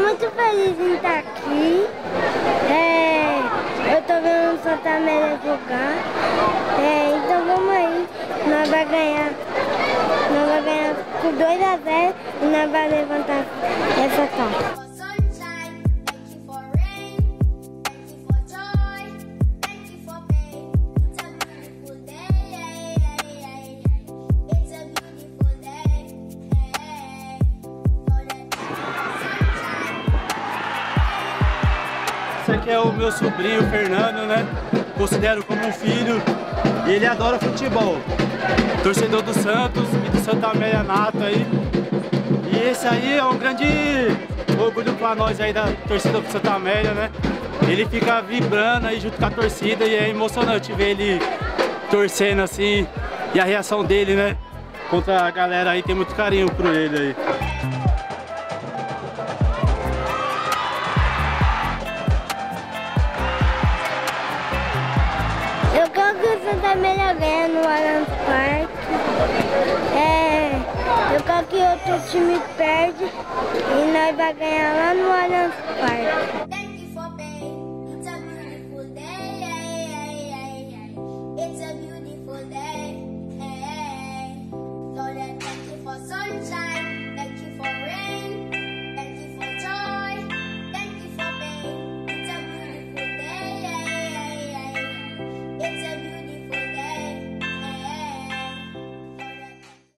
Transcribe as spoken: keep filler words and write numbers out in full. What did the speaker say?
muito feliz em estar aqui. É, eu tô vendo o Santa Amélia jogar. É, então vamos aí. Nós vamos ganhar. Nós vamos ganhar por dois a zero e nós vamos levantar essa taça. Esse aqui é o meu sobrinho, Fernando, né? Considero como um filho e ele adora futebol. Torcedor do Santos e do Santa Amélia Nato aí. E esse aí é um grande orgulho pra nós aí da torcida do Santa Amélia, né? Ele fica vibrando aí junto com a torcida e é emocionante ver ele torcendo assim. E a reação dele, né? Contra a galera aí, tem muito carinho por ele aí. Eu quero que o Santa Amélia ganhe no Allianz Parque. É, eu quero que outro time perde e nós vamos ganhar lá no Allianz Parque.